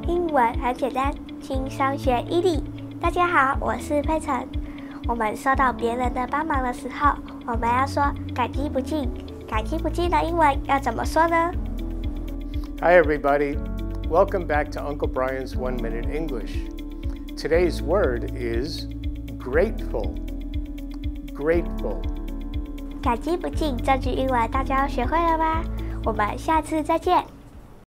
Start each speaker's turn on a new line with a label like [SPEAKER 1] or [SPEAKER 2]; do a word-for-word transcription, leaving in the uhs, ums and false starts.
[SPEAKER 1] 英文很简单，轻松学一粒。大家好，我是佩晨。我们受到别人的帮忙的时候，我们要说感激不尽。感激不尽的英文要怎么说呢？
[SPEAKER 2] Hi everybody, welcome back to Uncle Brian's One Minute English. Today's word is grateful. Grateful.
[SPEAKER 1] 感激不尽这句英文大家都学会了吗？我们下次再见。